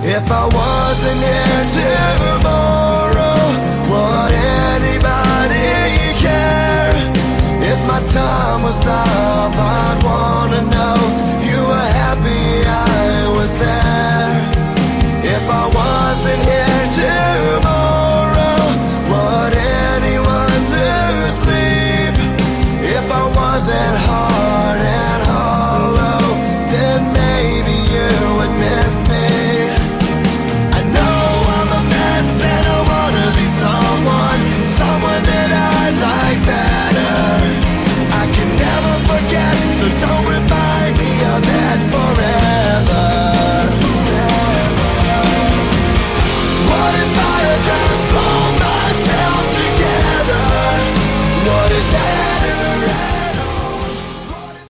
If I wasn't here tomorrow, would anybody care? If my time was up, I'd wanna know